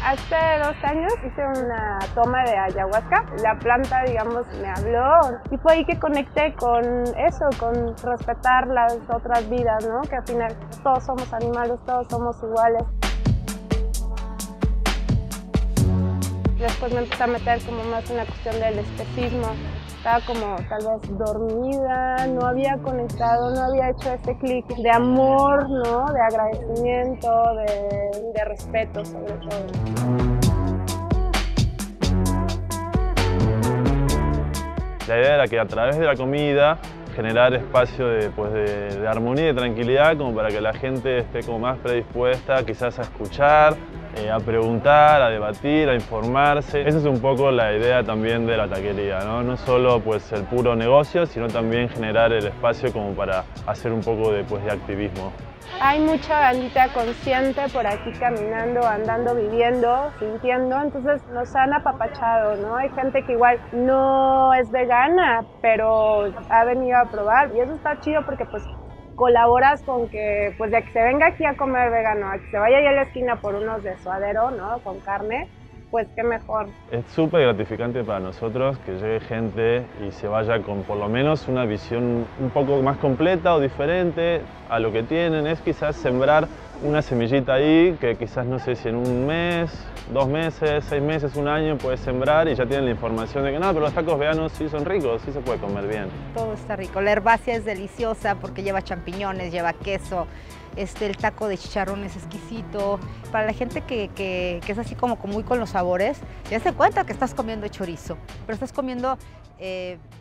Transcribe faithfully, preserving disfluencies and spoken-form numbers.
Hace dos años hice una toma de ayahuasca. La planta, digamos, me habló y fue ahí que conecté con eso, con respetar las otras vidas, ¿no? Que al final todos somos animales, todos somos iguales. Después me empecé a meter como más en la cuestión del especismo. Estaba como tal vez dormida, no había conectado, no había hecho ese clic de amor, ¿no? De agradecimiento, de, de respeto sobre todo. La idea era que a través de la comida generar espacio de, pues de, de armonía y de tranquilidad como para que la gente esté como más predispuesta quizás a escuchar, eh, a preguntar, a debatir, a informarse. Esa es un poco la idea también de la taquería, ¿no? No solo pues, el puro negocio, sino también generar el espacio como para hacer un poco de, pues, de activismo. Hay mucha bandita consciente por aquí caminando, andando, viviendo, sintiendo, entonces nos han apapachado, ¿no? Hay gente que igual no es vegana, pero ha venido a probar y eso está chido porque pues colaboras con que, pues de que se venga aquí a comer vegano, a que se vaya allá a la esquina por unos de suadero, ¿no? Con carne, pues qué mejor. Es súper gratificante para nosotros que llegue gente y se vaya con por lo menos una visión un poco más completa o diferente a lo que tienen. Es quizás sembrar una semillita ahí que quizás no sé si en un mes, dos meses, seis meses, un año puedes sembrar y ya tienen la información de que no, pero los tacos veganos sí son ricos, sí se puede comer bien. Todo está rico. La herbácea es deliciosa porque lleva champiñones, lleva queso. Este, el taco de chicharrón es exquisito. Para la gente que, que, que es así como muy con los sabores, ya se cuenta que estás comiendo chorizo, pero estás comiendo eh,